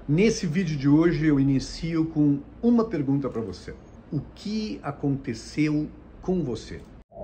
Nesse vídeo de hoje eu inicio com uma pergunta para você. O que aconteceu com você?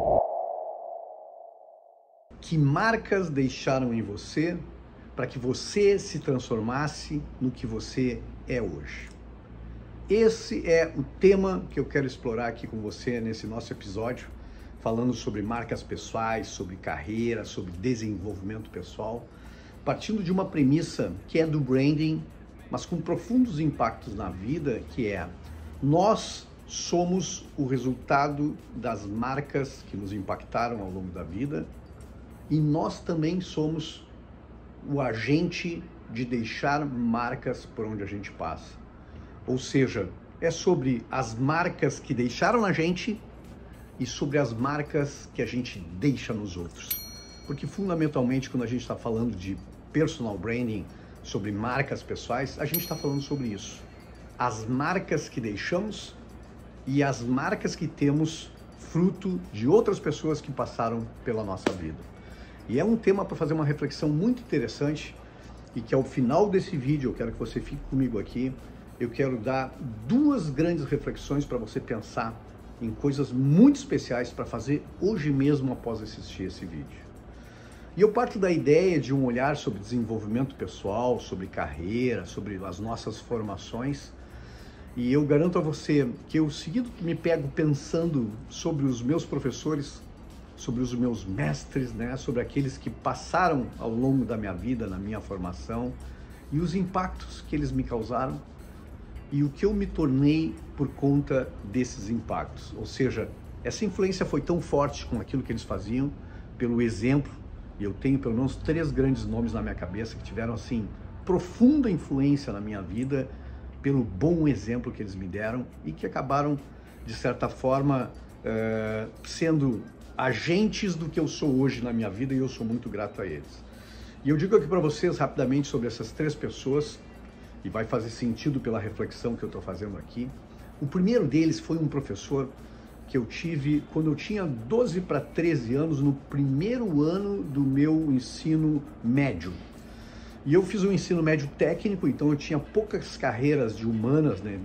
Que marcas deixaram em você para que você se transformasse no que você é hoje? Esse é o tema que eu quero explorar aqui com você nesse nosso episódio, falando sobre marcas pessoais, sobre carreira, sobre desenvolvimento pessoal, partindo de uma premissa que é do branding, mas com profundos impactos na vida, que é: nós somos o resultado das marcas que nos impactaram ao longo da vida e nós também somos o agente de deixar marcas por onde a gente passa. Ou seja, é sobre as marcas que deixaram na gente e sobre as marcas que a gente deixa nos outros. Porque fundamentalmente, quando a gente está falando de personal branding, sobre marcas pessoais, a gente está falando sobre isso. As marcas que deixamos e as marcas que temos fruto de outras pessoas que passaram pela nossa vida. E é um tema para fazer uma reflexão muito interessante e que ao final desse vídeo, eu quero que você fique comigo aqui, eu quero dar duas grandes reflexões para você pensar em coisas muito especiais para fazer hoje mesmo após assistir esse vídeo. E eu parto da ideia de um olhar sobre desenvolvimento pessoal, sobre carreira, sobre as nossas formações. E eu garanto a você que eu seguido me pego pensando sobre os meus professores, sobre os meus mestres, né? Sobre aqueles que passaram ao longo da minha vida, na minha formação, e os impactos que eles me causaram e o que eu me tornei por conta desses impactos. Ou seja, essa influência foi tão forte com aquilo que eles faziam, pelo exemplo. E eu tenho pelo menos 3 grandes nomes na minha cabeça que tiveram, assim, profunda influência na minha vida pelo bom exemplo que eles me deram e que acabaram, de certa forma, sendo agentes do que eu sou hoje na minha vida, e eu sou muito grato a eles. E eu digo aqui para vocês rapidamente sobre essas 3 pessoas, e vai fazer sentido pela reflexão que eu estou fazendo aqui. O primeiro deles foi um professor que eu tive quando eu tinha 12 para 13 anos, no primeiro ano do meu ensino médio. E eu fiz um ensino médio técnico, então eu tinha poucas carreiras de humanas, né,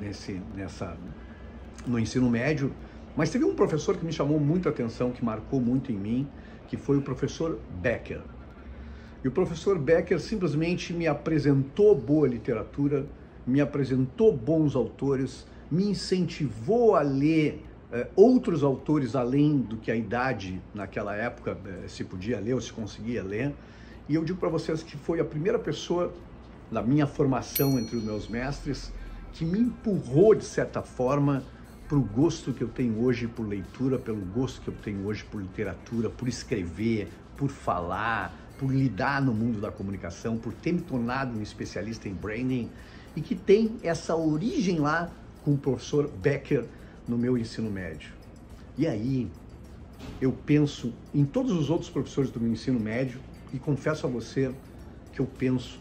no ensino médio, mas teve um professor que me chamou muito a atenção, que marcou muito em mim, que foi o professor Becker. E o professor Becker simplesmente me apresentou boa literatura, me apresentou bons autores, me incentivou a ler outros autores além do que a idade naquela época se podia ler ou se conseguia ler. E eu digo para vocês que foi a primeira pessoa na minha formação entre os meus mestres que me empurrou, de certa forma, para o gosto que eu tenho hoje por leitura, pelo gosto que eu tenho hoje por literatura, por escrever, por falar, por lidar no mundo da comunicação, por ter me tornado um especialista em branding, e que tem essa origem lá com o professor Becker no meu ensino médio. E aí eu penso em todos os outros professores do meu ensino médio e confesso a você que eu penso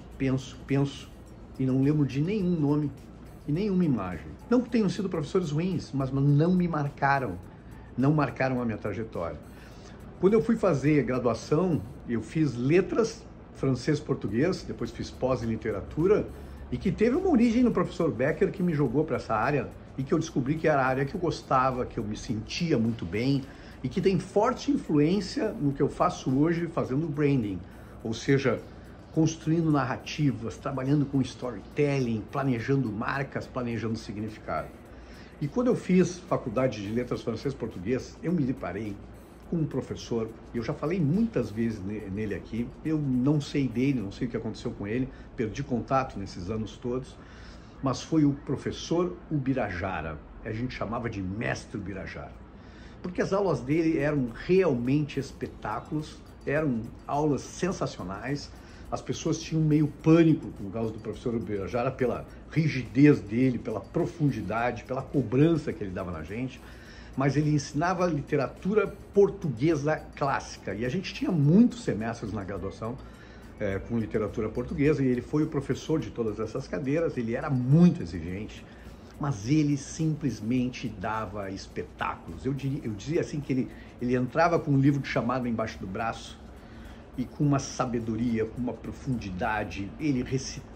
e não lembro de nenhum nome e nenhuma imagem. Não que tenham sido professores ruins, mas não me marcaram, não marcaram a minha trajetória. Quando eu fui fazer graduação, eu fiz letras, francês, português, depois fiz pós em literatura, e que teve uma origem no professor Becker que me jogou para essa área e que eu descobri que era a área que eu gostava, que eu me sentia muito bem e que tem forte influência no que eu faço hoje fazendo branding, ou seja, construindo narrativas, trabalhando com storytelling, planejando marcas, planejando significado. E quando eu fiz faculdade de letras francês português, eu me deparei com um professor, eu já falei muitas vezes nele aqui, eu não sei dele, não sei o que aconteceu com ele, perdi contato nesses anos todos, mas foi o professor Ubirajara, a gente chamava de mestre Ubirajara, porque as aulas dele eram realmente espetáculos, eram aulas sensacionais, as pessoas tinham meio pânico por causa do professor Ubirajara, pela rigidez dele, pela profundidade, pela cobrança que ele dava na gente, mas ele ensinava literatura portuguesa clássica, e a gente tinha muitos semestres na graduação com literatura portuguesa, e ele foi o professor de todas essas cadeiras, ele era muito exigente, mas ele simplesmente dava espetáculos. Eu dizia assim que ele entrava com um livro de chamada embaixo do braço, e com uma sabedoria, com uma profundidade, ele recitava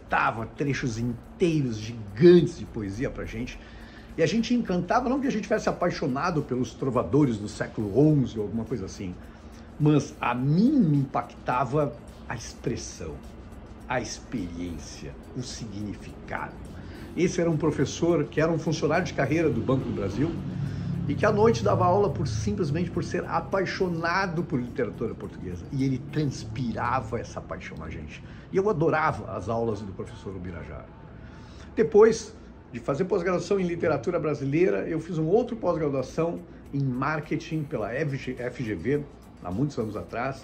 recitava trechos inteiros, gigantes de poesia pra gente. E a gente encantava, não que a gente tivesse apaixonado pelos trovadores do século XI ou alguma coisa assim, mas a mim me impactava a expressão, a experiência, o significado. Esse era um professor que era um funcionário de carreira do Banco do Brasil e que à noite dava aula simplesmente por ser apaixonado por literatura portuguesa. E ele transpirava essa paixão na gente. E eu adorava as aulas do professor Ubirajara. Depois de fazer pós-graduação em literatura brasileira, eu fiz um outro pós-graduação em marketing pela FGV, há muitos anos atrás,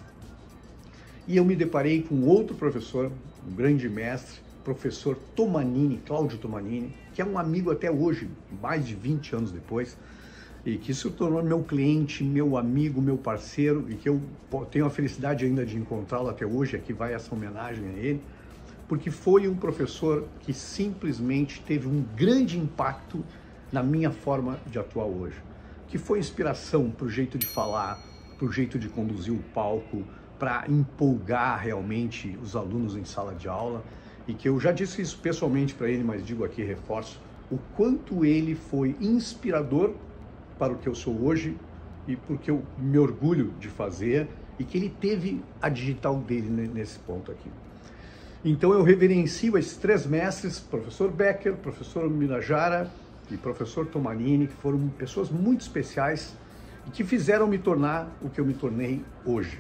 e eu me deparei com outro professor, um grande mestre, professor Tomanini, Cláudio Tomanini, que é um amigo até hoje, mais de 20 anos depois, e que se tornou meu cliente, meu amigo, meu parceiro, e que eu tenho a felicidade ainda de encontrá-lo até hoje. Aqui vai essa homenagem a ele, porque foi um professor que simplesmente teve um grande impacto na minha forma de atuar hoje, que foi inspiração para o jeito de falar, para o jeito de conduzir o palco, para empolgar realmente os alunos em sala de aula, e que eu já disse isso pessoalmente para ele, mas digo aqui, reforço, o quanto ele foi inspirador para o que eu sou hoje e porque eu me orgulho de fazer, e que ele teve a digital dele nesse ponto aqui. Então eu reverencio esses três mestres, professor Becker, professor Ubirajara e professor Tomanini, que foram pessoas muito especiais e que fizeram me tornar o que eu me tornei hoje.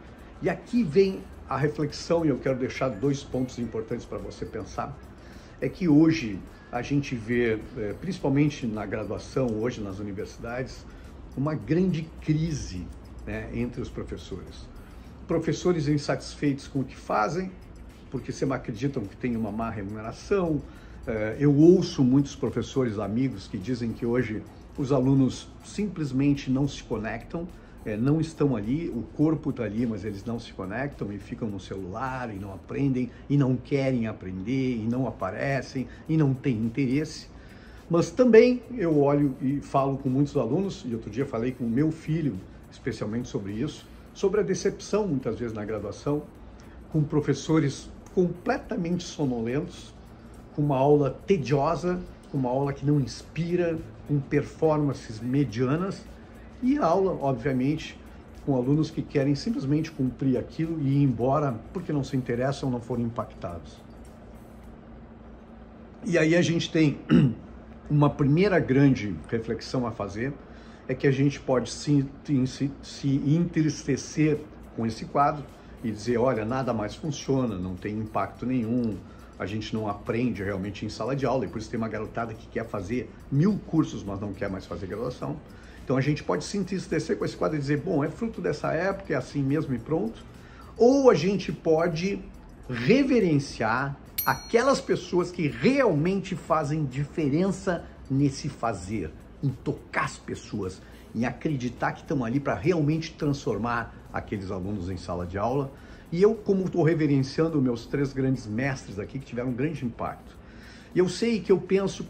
E aqui vem a reflexão, e eu quero deixar 2 pontos importantes para você pensar. É que hoje a gente vê, principalmente na graduação, hoje nas universidades, uma grande crise, né, entre os professores. Professores insatisfeitos com o que fazem, porque sempre acreditam que tem uma má remuneração. Eu ouço muitos professores amigos que dizem que hoje os alunos simplesmente não se conectam, não estão ali, o corpo está ali, mas eles não se conectam e ficam no celular e não aprendem e não querem aprender e não aparecem e não têm interesse. Mas também eu olho e falo com muitos alunos, e outro dia falei com o meu filho especialmente sobre isso, sobre a decepção muitas vezes na graduação, com professores completamente sonolentos, com uma aula tediosa, com uma aula que não inspira, com performances medianas, e a aula, obviamente, com alunos que querem simplesmente cumprir aquilo e ir embora porque não se interessam, não foram impactados. E aí a gente tem uma primeira grande reflexão a fazer, é que a gente pode se entristecer com esse quadro e dizer, olha, nada mais funciona, não tem impacto nenhum, a gente não aprende realmente em sala de aula, e por isso tem uma garotada que quer fazer 1000 cursos, mas não quer mais fazer graduação. Então a gente pode se entristecer com esse quadro e dizer, bom, é fruto dessa época, é assim mesmo e pronto. Ou a gente pode reverenciar aquelas pessoas que realmente fazem diferença nesse fazer, em tocar as pessoas, em acreditar que estão ali para realmente transformar aqueles alunos em sala de aula. E eu, como estou reverenciando meus 3 grandes mestres aqui que tiveram um grande impacto, e eu sei que eu penso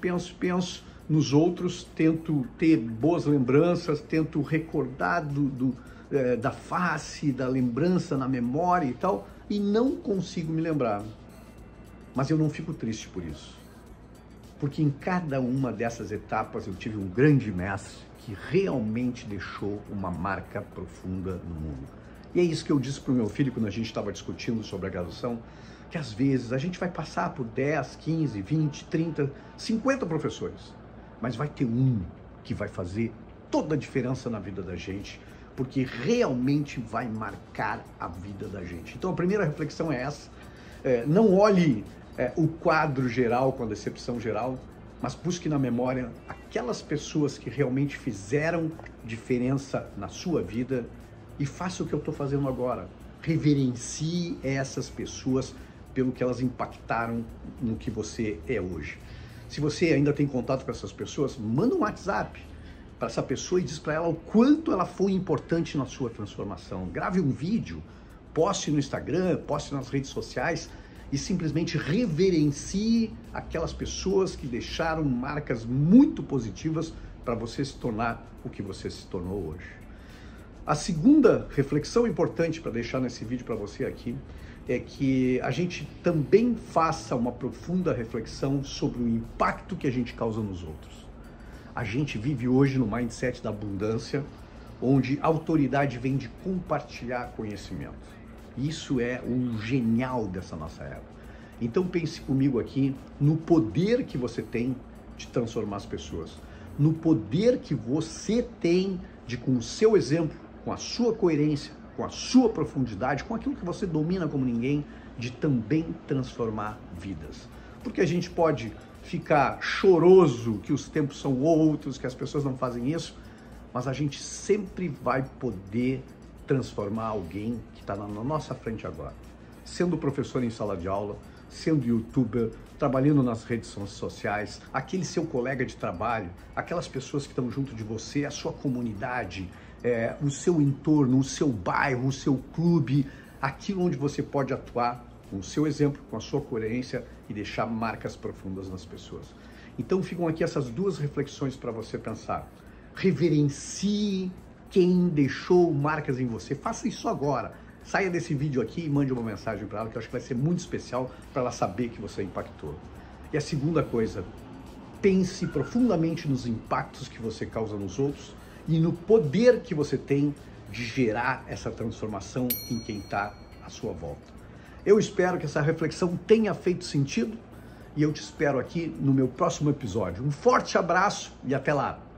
nos outros, tento ter boas lembranças, tento recordar da face, da lembrança na memória e tal, e não consigo me lembrar. Mas eu não fico triste por isso, porque em cada uma dessas etapas eu tive um grande mestre que realmente deixou uma marca profunda no mundo. E é isso que eu disse para o meu filho quando a gente estava discutindo sobre a graduação, que às vezes a gente vai passar por 10, 15, 20, 30, 50 professores, mas vai ter um que vai fazer toda a diferença na vida da gente, porque realmente vai marcar a vida da gente. Então a primeira reflexão é essa, não olhe o quadro geral com a decepção geral, mas busque na memória aquelas pessoas que realmente fizeram diferença na sua vida e faça o que eu estou fazendo agora. Reverencie essas pessoas pelo que elas impactaram no que você é hoje. Se você ainda tem contato com essas pessoas, manda um WhatsApp para essa pessoa e diz para ela o quanto ela foi importante na sua transformação. Grave um vídeo, poste no Instagram, poste nas redes sociais e simplesmente reverencie aquelas pessoas que deixaram marcas muito positivas para você se tornar o que você se tornou hoje. A segunda reflexão importante para deixar nesse vídeo para você aqui é que a gente também faça uma profunda reflexão sobre o impacto que a gente causa nos outros. A gente vive hoje no mindset da abundância, onde a autoridade vem de compartilhar conhecimento. Isso é o genial dessa nossa era. Então pense comigo aqui no poder que você tem de transformar as pessoas, no poder que você tem de, com o seu exemplo, com a sua coerência, com a sua profundidade, com aquilo que você domina como ninguém, de também transformar vidas. Porque a gente pode ficar choroso que os tempos são outros, que as pessoas não fazem isso, mas a gente sempre vai poder transformar alguém que está na nossa frente agora. Sendo professor em sala de aula, sendo youtuber, trabalhando nas redes sociais, aquele seu colega de trabalho, aquelas pessoas que estão junto de você, a sua comunidade, o seu entorno, o seu bairro, o seu clube, aquilo onde você pode atuar com o seu exemplo, com a sua coerência e deixar marcas profundas nas pessoas. Então ficam aqui essas duas reflexões para você pensar. Reverencie quem deixou marcas em você. Faça isso agora. Saia desse vídeo aqui e mande uma mensagem para ela, que eu acho que vai ser muito especial para ela saber que você impactou. E a segunda coisa, pense profundamente nos impactos que você causa nos outros e no poder que você tem de gerar essa transformação em quem está à sua volta. Eu espero que essa reflexão tenha feito sentido e eu te espero aqui no meu próximo episódio. Um forte abraço e até lá!